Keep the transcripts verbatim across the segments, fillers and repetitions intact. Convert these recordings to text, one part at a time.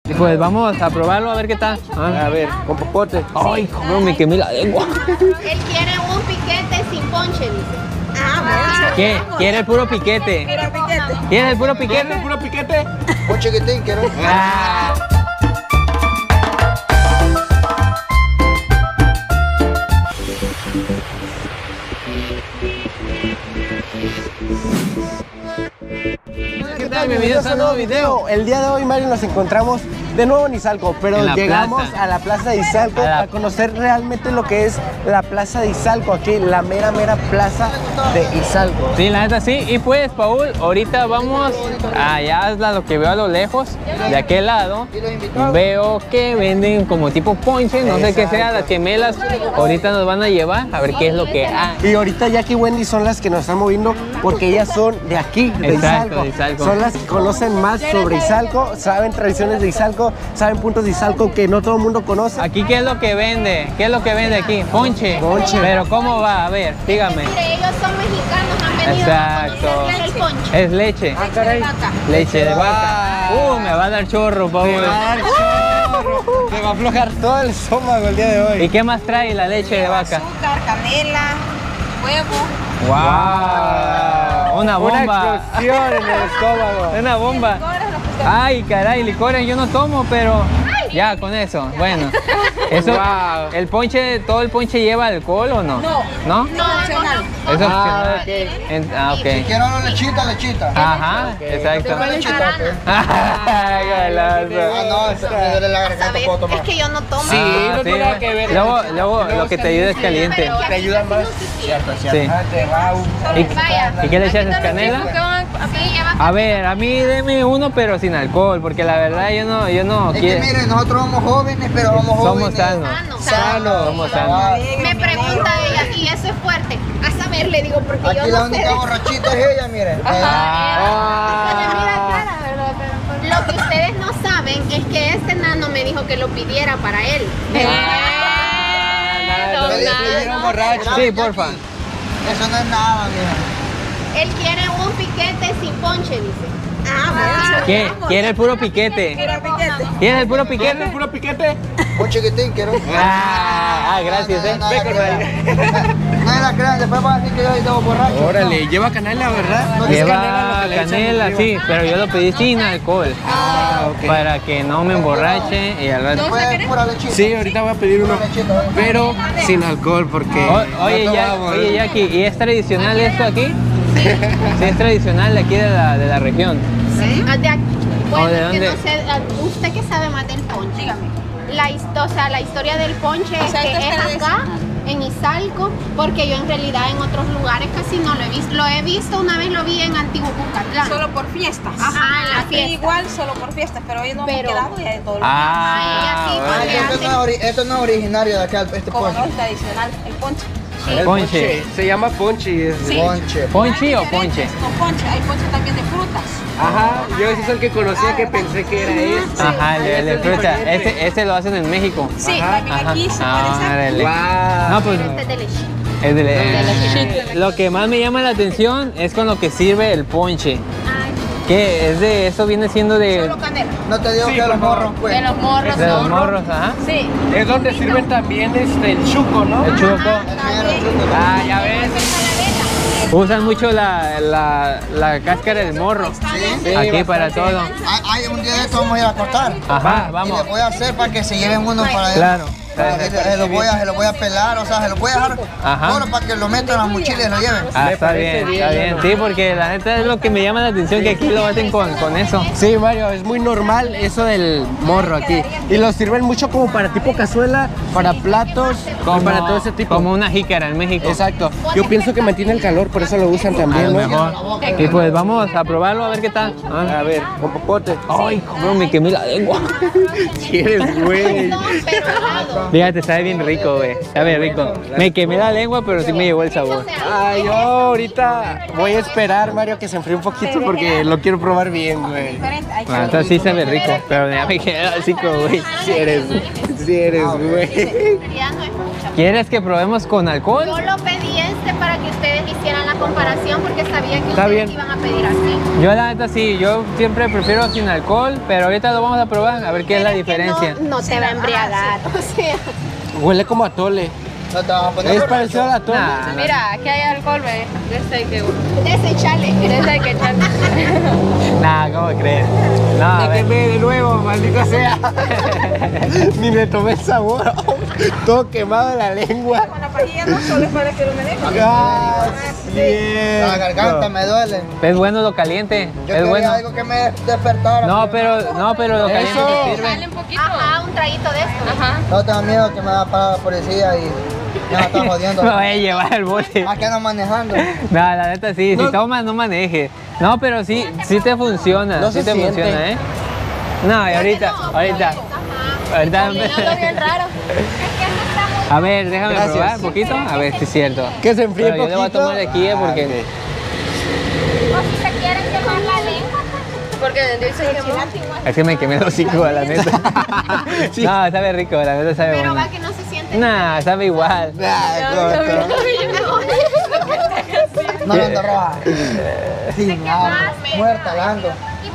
Y pues vamos a probarlo a ver qué tal. Ah. A ver, con popote. Ay, cómo me quemé la lengua. Él quiere un piquete sin ponche, dice. Ah, bueno. ¿Qué? ¿Quiere el puro piquete? ¿Quiere el puro piquete? ¿Quieres el puro piquete? Un chiquitín, quiero. Ah. ¿Qué tal? Bienvenidos a un nuevo video. El día de hoy, Mario, nos encontramos de nuevo en Izalco, pero llegamos plaza. a la plaza de Izalco a, a conocer realmente lo que es la plaza de Izalco, aquí, la mera, mera plaza de Izalco. Sí, la neta sí. Y pues, Paul, ahorita vamos allá, es lo que veo a lo lejos, de aquel lado. Veo que venden como tipo ponche, no sé qué sea, las gemelas. Ahorita nos van a llevar a ver qué es lo que hay. Y ahorita Jackie y Wendy son las que nos están moviendo porque ellas son de aquí, de Exacto, Izalco. de Izalco. Son las que conocen más sobre Izalco, saben tradiciones de Izalco, saben puntos de Izalco que no todo el mundo conoce. Aquí, ¿qué es lo que vende? ¿Qué es lo que vende aquí? Ponche. Ponche. Pero ¿cómo va? A ver, dígame. Mire, ellos son mexicanos, han venido Exacto. a conocer el ponche. Es leche. Ah, caray. Leche de vaca. Uh, me va a dar chorro, Paul. Te va a dar chorro. Te va a aflojar todo el estómago el día de hoy. ¿Y qué más trae la leche de vaca? Azúcar, canela, huevo. ¡Wow! Una bomba. Una explosión en el estómago. Una bomba. Ay, caray, licores yo no tomo, pero ya con eso. Bueno, eso, Wow. ¿el ponche, todo el ponche lleva alcohol o no? No. ¿No? No, opcional. Es Ah, opcional. En- ah, ok. Quiero una lechita, lechita. Ajá, exacto. Una lechita, pues. Ay, golazo. Ah, no, esa me duele la garganta, ¿Sabes? puedo tomar. Es que yo no tomo. Sí, Ah, no tiene nada que ver. Luego, luego lo que te ayuda es caliente. Pero Te ayuda más. Cierto, cierto. Sí. Ah, te va un- ¿Y, Vaya. ¿y qué le echas? ¿Canela? Sí, lleva A ver, a mí deme uno pero sin alcohol, porque la verdad yo no, yo no Es que quiero. mire, nosotros somos jóvenes, pero somos Somos jóvenes. sanos. sano. Sano. Somos sanos. Me pregunta ella, y eso es fuerte. A saber, le digo, porque yo Aquí la no sé. única borrachita es ella, mire. Ah. Se le mira cara, ¿verdad? Pero- Lo que ustedes no saben es que este nano me dijo que lo pidiera para él. Ah, Me dijo que era un borracho. Sí, porfa. Eso no es nada, mira. Él quiere un piquete sin ponche, dice. Ah, bueno. ¿Qué? ¿Quiere el puro piquete? ¿Quiere el puro piquete? ¿El puro piquete? Un chiquitín, quiero. Ah, ah, gracias, eh. No, no, no, no, no la crean, después van a decir que yo estaba borracho. Órale, lleva canela, ¿verdad? No, Es Lleva canela lo que le echan canela, arriba. sí, pero yo lo pedí sin alcohol. Ah, ok. Para que no me emborrache y al rato. Después es pura lechita. Sí, ahorita voy a pedir uno, pero sin alcohol porque... O- oye, no ya, tomamos, oye, ¿eh? Jackie, ¿y es tradicional esto aquí? Sí, es tradicional de aquí de la, de la región. Ah, de aquí. Bueno, ¿O de es que dónde? no sé, ah, usted que sabe más del ponche. La, his- o sea, la historia del ponche es sea, que esto es está acá, en Izalco, porque yo en realidad en otros lugares casi no lo he visto. Lo he visto, una vez lo vi en Antiguo Bucatlán. Solo por fiestas. Ajá, en la Aquí fiesta. igual solo por fiestas, pero hoy no Pero- hemos quedado ya de todo el Ah, Ay, así, Ah, bueno. porque- esto, no es ori- esto no es originario de acá, este Como no ponche. es tradicional, el ponche. El ponche. Se llama ponche. Sí. Ponche. ¿Ponche o Hay ponche? diferentes con ponche, hay ponche también de frutas. Ajá, yo ese es el que conocía que pensé que era este. Ajá, el, de- el de Ese es fruta. diferente. Ese, ese lo hacen en México. Sí, Ajá, también Ajá. aquí se puede Ah, hacer. órale. Wow. No, pues Este es de leche. es de- leche. lo que más me llama la atención es con lo que sirve el ponche. Ay, ¿Qué? Es de, eso viene siendo de, Solo canela. No te digo Sí, que por los favor. morros, pues. de los morros de los son. morros, ajá. Sí. Es donde sirven también este, el chuco, ¿no? El chuco. Ah, ya ves. Usan mucho la, la, la cáscara del morro. Sí. Aquí para todo. Hay, hay un día de esto vamos a ir a cortar. Ajá, Y vamos. les voy a hacer para que se lleven uno para allá. Claro. Se, se lo voy a, se lo voy a pelar, o sea, se lo voy a dejar Ajá. solo para que lo metan en la mochila y lo lleven. Ah, Me está parece bien, está bien. bien. Sí, porque la neta es lo que me llama la atención, que aquí lo hacen con, con eso. Sí, Mario, es muy normal eso del morro aquí. Y lo sirven mucho como para tipo cazuela, para platos, y para todo ese tipo. Como una jícara en México. Exacto. Yo pienso que mantiene el calor, por eso lo usan A también, lo ¿no? mejor. Y pues vamos a probarlo a ver qué tal. Ah. A ver, con popote. Ay, cómo me quemé la lengua. Si eres güey. No, pero helado. Fíjate, sabe bien rico, güey. Sabe rico. Me quemé la lengua, pero sí me llevó el sabor. Ay, yo ahorita voy a esperar, Mario, que se enfríe un poquito porque lo quiero probar bien, güey. Diferente. Hay La neta sí sabe rico, pero ya me quedé así como, güey. Si eres, si eres, güey. En realidad no es mucha. ¿Quieres que probemos con alcohol? Yo lo pedí este para que ustedes hicieran la comparación porque sabía que Está ustedes bien. iban a pedir así. Yo la neta sí, yo siempre prefiero sin alcohol, pero ahorita lo vamos a probar a ver qué es la Pero que diferencia. No, no te va a embriagar. O sea, Huele como a tole. No te vas a poner Es borracho. parecido a la tole. Nah, no. Mira, aquí hay alcohol, ve. De este hay que desechale. de este hay que echarle. Nah, ¿cómo crees? No, a ver. Déjeme de nuevo, maldita sea. Ni me tomé el sabor. Todo quemado en la lengua. Con la pajilla no solo es para que lo me deje. Ah, La garganta cierto. me duele. Es bueno lo caliente, Yo es quería bueno. algo que me despertara. No, pero, no, pero lo caliente Eso. te sirve. Sale un poquito. Ajá, un traguito de esto. Ajá. No tengo miedo que me va a parar la policía y ya me está jodiendo. Me voy a llevar el bote. ¿A qué ando manejando? No, la neta sí, si No. tomas no manejes. No, pero sí, sí te funciona, No sí se te siente. funciona, ¿eh? No, y ahorita, ahorita, Ajá. ahorita. Combinando bien raro. A ver, déjame Gracias. probar un poquito, a ver si es cierto. Que se enfríe Pero yo le voy a poquito. tomar de aquí, ¿eh? Porque... O si se quieren quemar la lengua. Porque dice que Es que me quemé el hocico, la neta. Sí. No, sabe rico, la neta sabe Pero bueno. va que no se siente. Nah, sabe igual. Ay, coco. No me ando roja. Sin agua. Muerta la ando.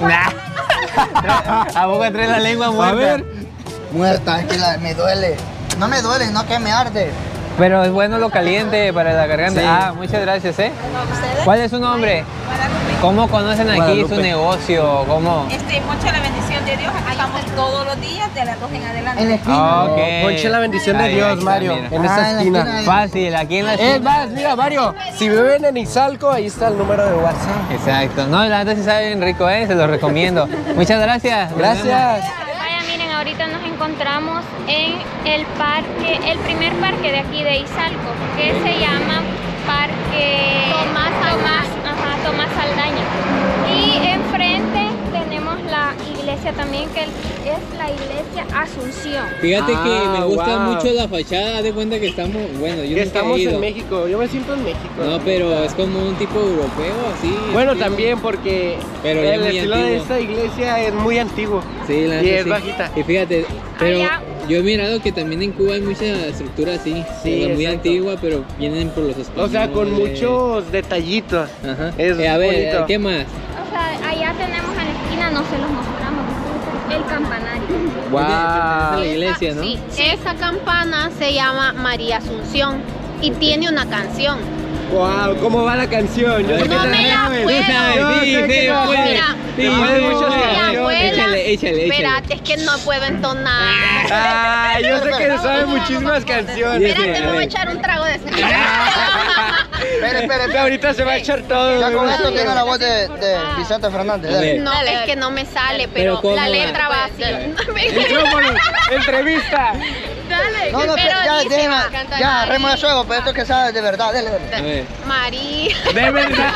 Nah. ¿A poco trae la lengua muerta? A ver. Muerta, es que la- me duele. No me duele, no que me arde. Pero es bueno lo caliente para la garganta. Sí. Ah, muchas gracias, ¿eh? ¿Cuál es su nombre? ¿Cómo conocen aquí Guadalupe. su negocio? ¿Cómo? Este, mucha la bendición de Dios. Aquí estamos todos los días de las dos en adelante. En la esquina. Ok. Ponche la bendición de Ahí, ahí Dios, está, Mario, mira. en Ah, esa en la esquina. esquina. Fácil, aquí en la Es esquina. más, mira, Mario, si viven en Izalco, ahí está el número de WhatsApp. Exacto. No, la neta sí sabe bien rico, ¿eh? Se lo recomiendo. Muchas gracias. Nos vemos. Gracias. Vaya, miren, ahorita nos encontramos en el parque, el primer parque de aquí de Izalco, que se llama Parque Tomás Tomás, ajá, Tomás Saldaña. Y enfrente tenemos la iglesia también, que es la iglesia Asunción. Fíjate que Ah, me gusta wow. mucho la fachada, haz de cuenta que estamos, bueno, yo Que nunca estamos he ido. en México. Yo me siento en México. No, pero es como un tipo europeo, así. Bueno, estilo. también porque Pero ya el muy estilo de antiguo. esta iglesia es muy antiguo. Sí, la Y neta es sí. bajita. Y fíjate, pero Allá. yo he mirado que también en Cuba hay mucha estructura así, Sí, o sea, muy exacto. antigua, pero vienen por los O españoles. sea, con muchos detallitos. Ajá. Es Eh, a ver, bonito. O ¿qué más? sea, allá tenemos en la esquina, no se los mostramos, el campanario. Wow. Wow. la iglesia, ¿no? Sí, esa campana se llama María Asunción y tiene una canción. Wow, ¿cómo va la canción? Yo sé que No te me la sabes. puedo. Tú sabes, Yo sí, sé que sí, te la pues. sabes. Mira, Te Sí, sabes sí, muchas sí. Mi canciones. abuela, Échale, échale, échale. espérate, es que no puedo entonar. Ah, yo sé que sabe muchísimas canciones. Espérate, me a voy a ver. echar un trago de cerveza. Espera, espera, espera. Ahorita se va a echar todo. Ya con ¿no? esto tiene la voz de, de Vicente Fernández. A dale. ver. No, es que no me sale, Pero pero, ¿cómo la va? letra va así. Micrófono, entrevista. Dale, No, no, pero ya, dice, déjame, va, canta ya, María. remo de suego, pero esto que sabes de verdad, dale, dale. A ver. María. De verdad.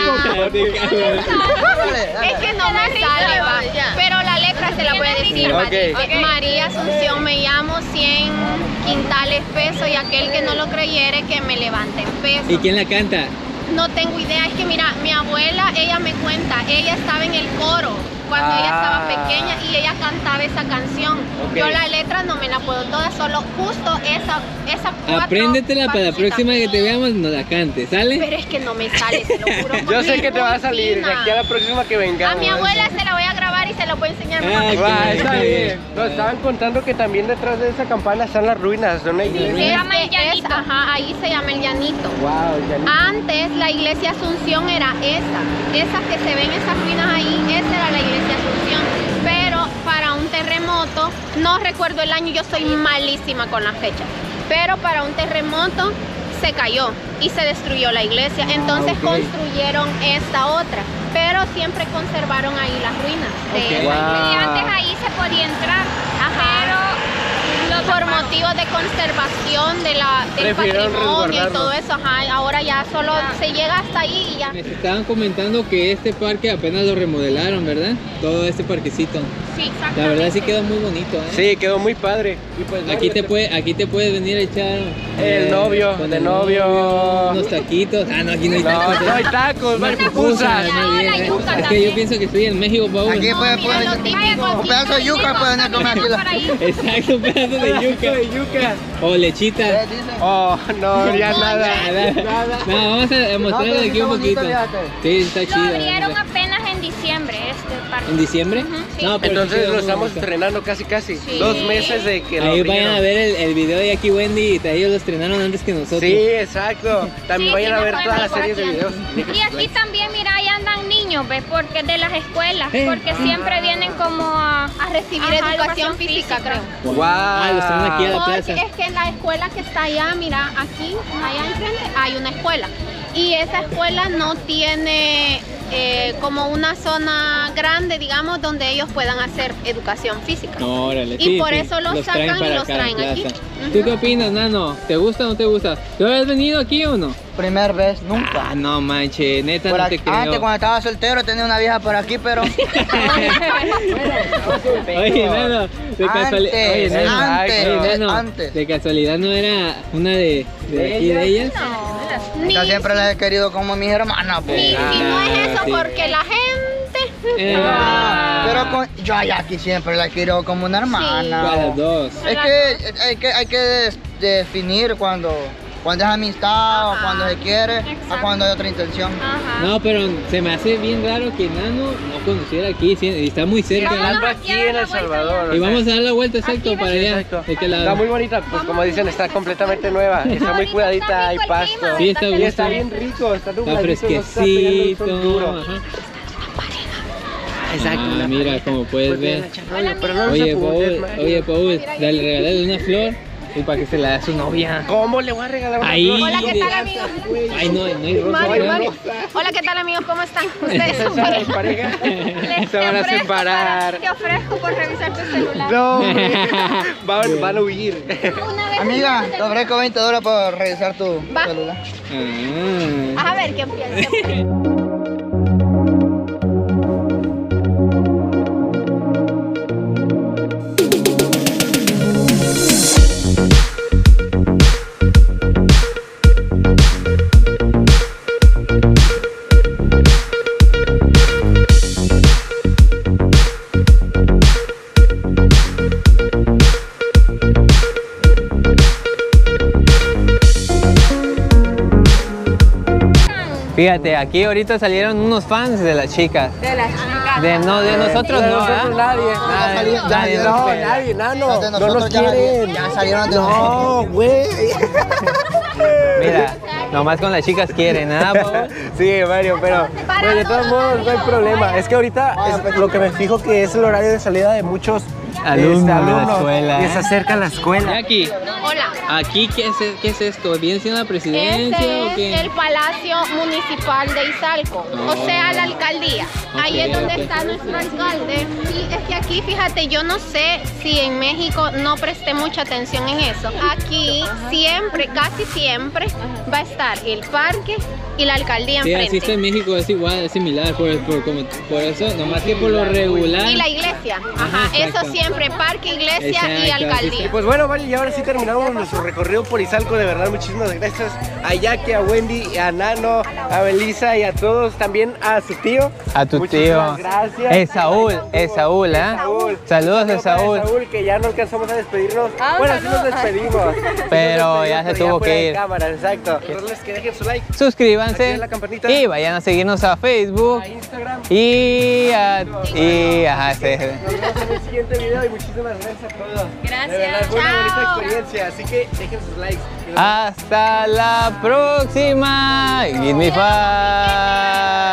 Dale, dale. Es que no me sale, va. Pero la letra se la voy a decir. va. Ok. Dice, María Asunción me llamo, cien quintales peso y aquel que no lo creyere que me levante en peso. ¿Y quién la canta? No tengo idea, es que mira, mi abuela, ella me cuenta, ella estaba en el coro cuando ella estaba Ah. pequeña y ella cantaba esa canción. Ok. Yo la letra no me la puedo toda, solo justo esa, esa cuatro Apréndetela para la partecitas. próxima que te veamos, no la cantes, ¿sale? Pero es que no me sale, te lo juro. Yo porque sé es que te va a muy salir de fina. aquí a la próxima que vengamos. A mi abuela se la voy a grabar y se la voy a enseñar. Ah, mejor. ok. Va, está bien. Nos estaban contando que también detrás de esa campana están las ruinas de una iglesia. Se llama el es, Llanito. ajá, ahí se llama el llanito. Wow, ya Antes la iglesia Asunción era esa, esa que se ven esas ruinas ahí, esa era la iglesia Asunción. Pero para un terremoto, no recuerdo el año, yo soy malísima con las fechas, pero para un terremoto se cayó y se destruyó la iglesia. Entonces ok. construyeron esta otra, pero siempre conservaron ahí las ruinas de Ok. esa Wow. iglesia. Y antes ahí se podía entrar, Ajá. pero lo Por taparon. motivos de conservación de la, del Prefirieron patrimonio y resguardarlo. todo eso, ajá, ahora ya solo se llega hasta ahí y ya. Me estaban comentando que este parque apenas lo remodelaron, ¿verdad? Todo este parquecito. Sí, La verdad sí quedó muy bonito, ¿eh? Sí, quedó muy padre. Y pues Aquí te, puede, aquí te puedes venir a echar... eh, novio, con de el novio. Unos taquitos. Ah, no, aquí no hay No, tacos. no hay tacos, no hay Pupusas, pupusas. más bien, la ¿eh? yuca Es que también. yo pienso que estoy en México, Paul. Aquí puede mira lo poner típico. un pedazo de yuca pueden comer aquí. la- Exacto, un pedazo de yuca. de yuca. O lechita. Eh, dice. Oh, no, ya nada. Nada. No, vamos a mostrarle pero aquí está un bonito, poquito. fíjate. Sí, está Lo chido. abrieron apenas en diciembre este parque. ¿En diciembre? Ujú, sí. No, pero Entonces sí, lo muy estamos bonito. estrenando casi casi. Sí. Dos meses de que lo Ahí abrieron. vayan a ver el, el video de Jackie Wendy, ellos lo estrenaron antes que nosotros. Sí, exacto. También Sí, vayan sí, a me ver pueden todas ver las por series de aquí. videos. Y aquí también, mira, ahí andan niños, ¿ves? Porque de las escuelas, Eh. porque siempre vienen como a, A recibir Ajá, educación física, creo. Wow. Ah, los traen aquí a la Porque plaza. es que en la escuela que está allá, mira, aquí, allá enfrente, hay una escuela. Y esa escuela no tiene eh, como una zona grande, digamos, donde ellos puedan hacer educación física. Órale, Y sí, por sí, eso los sacan y para los acá a la traen aquí. plaza. Ujú. ¿Tú qué opinas, Nano? ¿Te gusta o no te gusta? ¿Tú has venido aquí o no? Primer vez, nunca. Ah, no manches, neta Por no aquí- te creo. antes cuando estaba soltero tenía una vieja por aquí, pero Oye, Nano, de casualidad. Oye, antes, Nano, antes, oye, Nano, antes. de casualidad no era una de, de aquí de ellas. Ni, Yo siempre las he querido como mis hermanas, ni- pues. y no es eso sí. porque la gente... Eh, Pero con, yo a Jackie siempre la quiero como una hermana. a las dos. Es que hay que, hay que des- definir cuando, cuando es amistad o Ajá. cuando se quiere Exacto. o cuando hay otra intención. Ajá. No, pero se me hace bien raro que Nano no conociera aquí, sí, y está muy cerca. Vámonos Ando aquí aquí a dar en la El vuelta Salvador. Y o sea, vamos a dar la vuelta exacto Aquí, para ven. allá. Exacto. ¿De qué lado? Está muy bonita, pues como dicen, está completamente nueva. Está muy Ahorita cuidadita, está hay rico el pasto. clima, Sí, está Y bien. está bien rico, está Está nubladito, no está pegando el sol fresquecito. duro. Ajá. Exacto. Ah, una mira, pareja. como puedes Pues vienen ver. a echar rollo, pero no nos Oye, apuntes, Paul, Mario. oye, Paul, dale, regálale una flor y para que se la dé a su novia. ¿Cómo le voy a regalar una Ahí. flor? Hola, ¿qué tal, amigos? Ay, no, no hay rosa. Mario, ¿verdad? Mario. Hola, ¿qué tal, amigos? ¿Cómo están? Ustedes son ¿Esa pareja. es pareja? Les- Se te van a ofrezco separar. para- Te ofrezco por revisar tu celular. No, hombre. van, van a huir. Una vez Amiga, te ofrezco veinte dólares por revisar tu Va. celular. Ah. A ver, ¿quién piensa? Fíjate, aquí ahorita salieron unos fans de las chicas. De las chicas. De, no, de nosotros De no, nosotros ¿ah? nadie. Nadie, Ya nadie salieron, nos No, pela. nadie, nano. Los de No nosotros nos ya quieren. salieron- ya salieron de nosotros. No, güey. Mira, nomás con las chicas quieren, ¿ah, Paul? Sí, Mario, pero pues, de todos modos no hay problema. Es que ahorita es lo que me fijo que es el horario de salida de muchos Alumnos este, de la alumnos escuela, que ¿eh? se acerca a la escuela. Jackie, Hola. ¿aquí qué es, qué es esto? ¿Viene siendo la presidencia Este o es qué? el Palacio Municipal de Izalco, Oh. o sea, la alcaldía. Ahí Ok, es donde ok. está nuestro alcalde. Y es que aquí, fíjate, yo no sé si en México no presté mucha atención en eso. Aquí siempre, casi siempre, va a estar el parque y la alcaldía Sí, así enfrente. está en México, es igual, es similar, por, por, como, por eso, nomás que por lo regular. Y la iglesia, ajá, Ajá, exacto. eso siempre, parque, iglesia y Exacto, así alcaldía. Y pues bueno, vale, y ahora sí terminamos nuestro recorrido por Izalco. De verdad, muchísimas gracias a Jackie, a Wendy, a Nano, a Belisa y a todos, también a su tío. A tu Muchísimas tío. Gracias. Es Saúl, es Saúl, ¿eh? Saúl. Saludos a Saludos para Saúl. Saúl, que ya no alcanzamos a despedirnos. Bueno, sí nos despedimos. Sí nos Pero despedimos, ya se pero tuvo fuera que de ir. cámara, exacto. Recordarles que dejen su like Suscríbanse Activen la campanita. y vayan a seguirnos a Facebook a Instagram. y a, y ajá, sí. Nos vemos en el siguiente video y muchísimas gracias a todos. Gracias. De verdad, fue una bonita Chao. experiencia, así que dejen sus likes. Y nos Hasta la próxima. Give me five.